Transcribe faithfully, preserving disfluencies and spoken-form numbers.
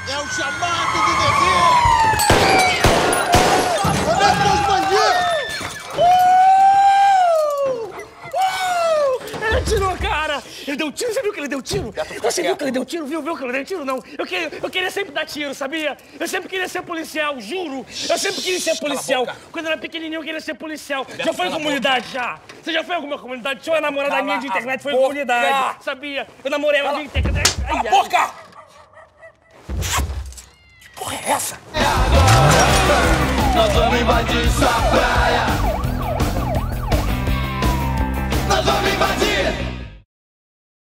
É o chamado do dever! Cadê os bandidos? Uh! Uh! Ele atirou, cara! Ele deu tiro, você viu que ele deu tiro? Você viu que ele deu tiro? Viu, viu que ele deu tiro? Não. Eu queria, eu queria sempre dar tiro, sabia? Eu sempre queria ser policial, juro. Eu sempre queria ser policial. Quando eu era pequenininho, eu queria ser policial. Já foi em comunidade, já? Você já foi em alguma comunidade? Tinha uma namorada minha de internet, foi em comunidade. Sabia? Eu namorei ela de internet. Cala a boca! Que porra é essa? É agora, nós vamos invadir sua praia.